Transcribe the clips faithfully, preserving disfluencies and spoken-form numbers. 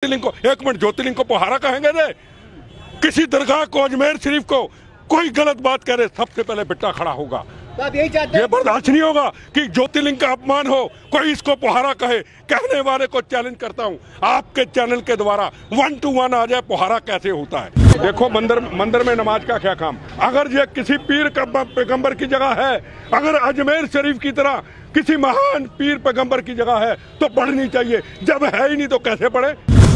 ज्योतिर्लिंग को, एक मिनट, ज्योतिर्लिंग को पोहारा कहेंगे रे? किसी दरगाह को, अजमेर शरीफ को कोई गलत बात कह रहे, सबसे पहले बेटा खड़ा होगा। ये बर्दाश्त नहीं होगा कि ज्योतिर्लिंग का अपमान हो, कोई इसको पोहारा कहे। कहने वाले को चैलेंज करता हूं, आपके चैनल के द्वारा वन टू वन आ जाए पोहारा कैसे होता है। देखो मंदिर मंदिर में नमाज का क्या काम। अगर ये किसी पीर का पैगंबर की जगह है, अगर अजमेर शरीफ की तरह किसी महान पीर पैगंबर की जगह है तो पढ़नी चाहिए। जब है ही नहीं तो कैसे पढ़े।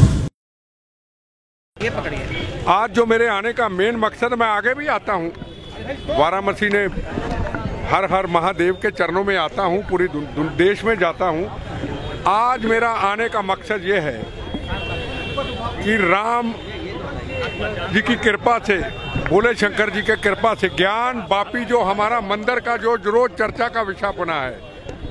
ये पकड़िए। आज जो मेरे आने का मेन मकसद, मैं आगे भी आता हूँ, वाराणसी ने हर हर महादेव के चरणों में आता हूँ, पूरी देश में जाता हूँ। आज मेरा आने का मकसद ये है कि राम जी की कृपा से, भोले शंकर जी के कृपा से, ज्ञान बापी जो हमारा मंदिर का जो रोज चर्चा का विषय बना है,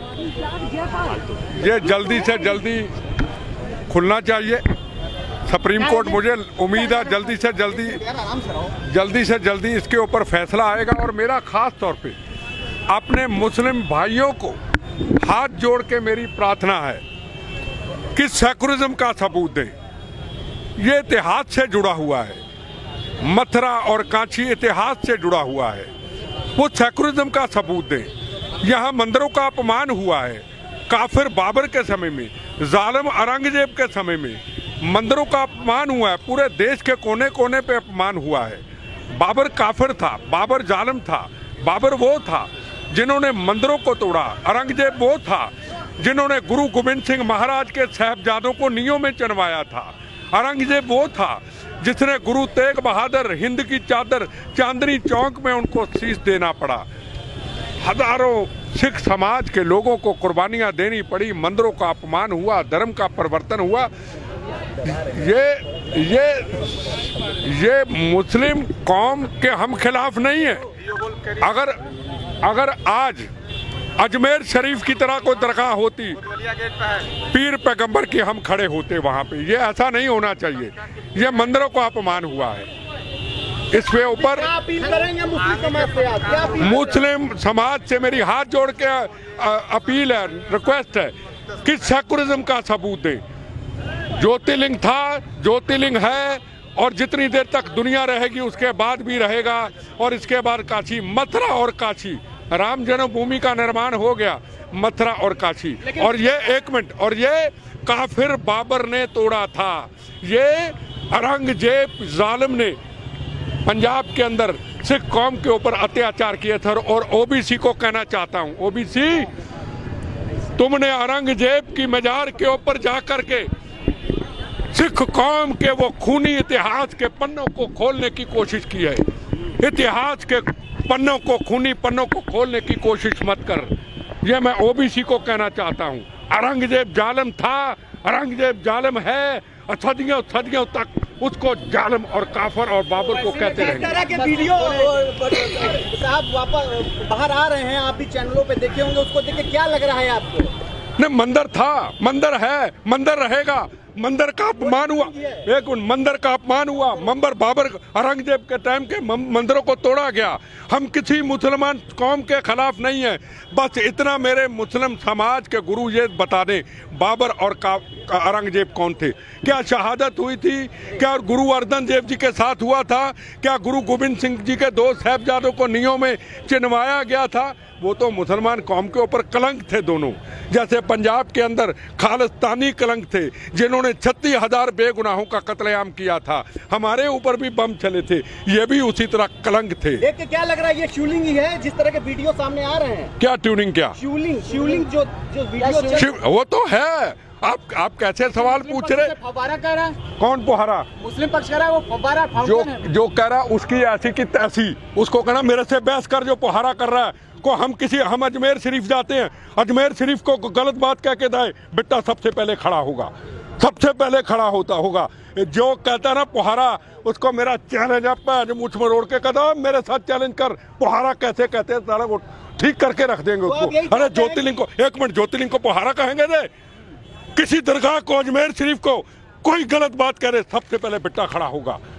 ये जल्दी से जल्दी खुलना चाहिए। सुप्रीम कोर्ट, मुझे उम्मीद है जल्दी से जल्दी जल्दी से जल्दी इसके ऊपर फैसला आएगा। और मेरा खास तौर पे अपने मुस्लिम भाइयों को हाथ जोड़ के मेरी प्रार्थना है कि सेकुलरिज्म का सबूत दें। ये इतिहास से जुड़ा हुआ है, मथुरा और काशी इतिहास से जुड़ा हुआ है, वो सेकुलरिज्म का सबूत दें। यहाँ मंदिरों का अपमान हुआ है, काफिर बाबर के समय में, जालिम औरंगजेब के समय में मंदिरों का अपमान हुआ है, पूरे देश के कोने कोने पे अपमान हुआ है। बाबर काफिर था, बाबर जालिम था, बाबर वो था जिन्होंने मंदिरों को तोड़ा, औरंगजेब वो था जिन्होंने गुरु गोविंद सिंह महाराज के साहिबजादों को नींव में चनवाया था, औरंगजेब वो था जिसने गुरु तेग बहादुर हिंद की चादर चांदनी चौक में उनको शीश देना पड़ा। हजारों सिख समाज के लोगों को कुर्बानियां देनी पड़ी, मंदिरों का अपमान हुआ, धर्म का परिवर्तन हुआ। ये ये ये मुस्लिम कौम के हम खिलाफ नहीं है। अगर अगर आज अजमेर शरीफ की तरह कोई दरगाह होती, पीर पैगंबर की, हम खड़े होते वहां पे। ये ऐसा नहीं होना चाहिए। ये मंदिरों का अपमान हुआ है। इस पे ऊपर मुस्लिम समाज से मेरी हाथ जोड़ के अपील है, रिक्वेस्ट है कि सेकुलरिज्म का सबूत दें। ज्योतिर्लिंग था, ज्योतिर्लिंग है, और जितनी देर तक दुनिया रहेगी उसके बाद भी रहेगा। और इसके बाद काशी, मथुरा और काशी, राम जन्मभूमि का निर्माण हो गया, मथुरा और काशी। और ये एक मिनट, और ये काफिर बाबर ने तोड़ा था, ये औरंगजेब जालिम ने पंजाब के अंदर सिख कौम के ऊपर अत्याचार किए थे। और ओबीसी को कहना चाहता हूं, ओबीसी, तुमने औरंगजेब की मजार के ऊपर जाकर के सिख कौम के वो खूनी इतिहास के पन्नों को खोलने की कोशिश की है। इतिहास के पन्नों को, खूनी पन्नों को खोलने की कोशिश मत कर। ये मैं ओबीसी को कहना चाहता हूँ। औरंगजेब जालिम था, औरंगजेब जालिम है, सदियों सदियों तक उसको जालिम और काफर और बाबर को कहते रहेंगे। इस तरह के वीडियो साहब वापस बाहर आ रहे हैं, आप भी चैनलों पे देखे होंगे, उसको देख के क्या लग रहा है आपको? नहीं, मंदिर था, मंदिर है, मंदिर रहेगा। मंदिर का अपमान हुआ, एक मंदिर का अपमान हुआ, मंदिर बाबर औरंगजेब के टाइम के मंदिरों को तोड़ा गया। हम किसी मुसलमान कौम के खिलाफ नहीं है। बस इतना मेरे मुस्लिम समाज के गुरु ये बता दें, बाबर और औरंगजेब कौन थे, क्या शहादत हुई थी, क्या गुरु अर्जन देव जी के साथ हुआ था, क्या गुरु गोविंद सिंह जी के दो साहिबजादों को नींव में चिनवाया गया था? वो तो मुसलमान कौम के ऊपर कलंक थे दोनों। जैसे पंजाब के अंदर खालिस्तानी कलंक थे जिन्होंने छत्तीस हजार बेगुनाहों का कत्लेआम किया था, हमारे ऊपर भी बम चले थे, ये भी उसी तरह कलंक थे। देख के क्या लग रहा है, ये शिवलिंग ही है जिस तरह के वीडियो सामने आ रहे हैं? क्या ट्यूनिंग? क्या शिवलिंग? शिवलिंग जो जो वीडियो शिव, वो तो है। आप आप कैसे सवाल पूछ रहे? फव्वारा कह रहा है। कौन फव्वारा? मुस्लिम पक्ष कह रहा है वो फव्वारा जो जो कह रहा है उसकी ऐसी की तैसी, उसको कहना मेरे से बहस कर। जो फव्वारा कर रहा है को हम किसी हम अजमेर शरीफ जाते हैं, अजमेर शरीफ को गलत बात कह के दाए, बेटा सबसे पहले खड़ा होगा, सबसे पहले खड़ा होता होगा। जो कहता ना फव्वारा, उसको मेरा चैलेंज है, जो मुझ में रोड के कहता मेरे साथ चैलेंज कर, फव्वारा कैसे कहते हैं सारा वो ठीक करके रख देंगे उसको। अरे ज्योतिर्लिंग को, एक मिनट, ज्योतिर्लिंग को फव्वारा कहेंगे रे? किसी दरगाह को, अजमेर शरीफ को कोई गलत बात करे, सबसे पहले बेटा खड़ा होगा।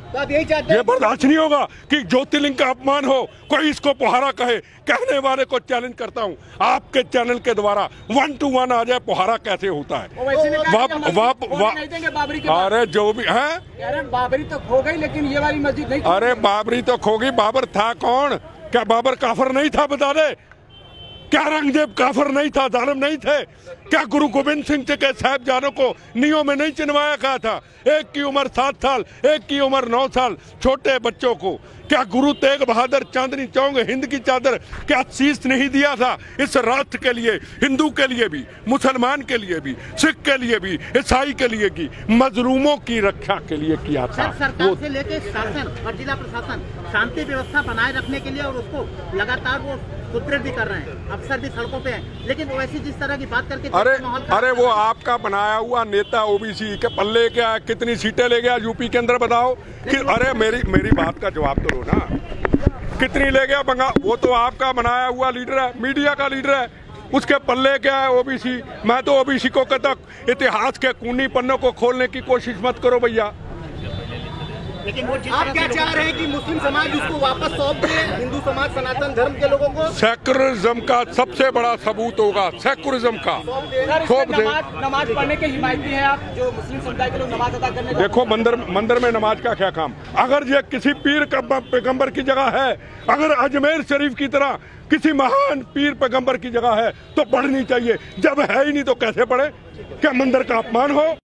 तो आप यही चाहते ये हैं? बर्दाश्त नहीं होगा कि ज्योतिर्लिंग का अपमान हो, कोई इसको पोहारा कहे। कहने वाले को चैलेंज करता हूँ, आपके चैनल के द्वारा वन टू वन आ जाए पोहारा कैसे होता है। वाप, वाप, वाप, अरे जो भी है, बाबरी तो खो गई लेकिन ये वाली मस्जिद नहीं। अरे बाबरी तो खो गई, बाबर था कौन? क्या बाबर काफर नहीं था? बता दे। क्या औरंगजेब काफर नहीं था, जालिम नहीं थे? क्या गुरु गोविंद सिंह के साहिबजादों को नियों में नहीं चिनवाया गया था? एक की उम्र सात साल, एक की उम्र नौ साल, छोटे बच्चों को क्या गुरु तेग बहादुर चांदनी चौक हिंद की चादर क्या शीश नहीं दिया था इस राष्ट्र के लिए, हिंदू के लिए भी, मुसलमान के लिए भी, सिख के लिए भी, ईसाई के लिए की, मजलूमों की रक्षा के लिए किया था। सरकार से लेके शासन और जिला प्रशासन शांति व्यवस्था बनाए रखने के लिए और उसको लगातार वो सुदृढ़ भी कर रहे हैं, अफसर भी सड़कों पे हैं, लेकिन वैसी जिस तरह की बात करके अरे अरे वो आपका बनाया हुआ नेता ओबीसी के पल्ले क्या, कितनी सीटें ले गया यूपी के अंदर बताओ कि? अरे मेरी मेरी बात का जवाब तो लो ना, कितनी ले गया बंगाल? वो तो आपका बनाया हुआ लीडर है, मीडिया का लीडर है, उसके पल्ले क्या है ओबीसी? मैं तो ओबीसी को कहता इतिहास के कूनी पन्नों को खोलने की कोशिश मत करो भैया। लेकिन वो आप क्या चाह रहे हैं कि मुस्लिम समाज उसको वापस सौंप दे हिंदू समाज सनातन धर्म के लोगों को? सेकुलरिज्म का सबसे बड़ा सबूत होगा, सेकुलरिज्म का सौंप दे। नमाज पढ़ने के हिमायती हैं आप, जो मुस्लिम समुदाय के लोग नमाज अदा करने। देखो मंदिर मंदिर में नमाज का क्या काम? अगर ये किसी पीर पैगंबर की जगह है, अगर अजमेर शरीफ की तरह किसी महान पीर पैगंबर की जगह है तो पढ़नी चाहिए। जब है ही नहीं तो कैसे पढ़े? क्या मंदिर का अपमान हो?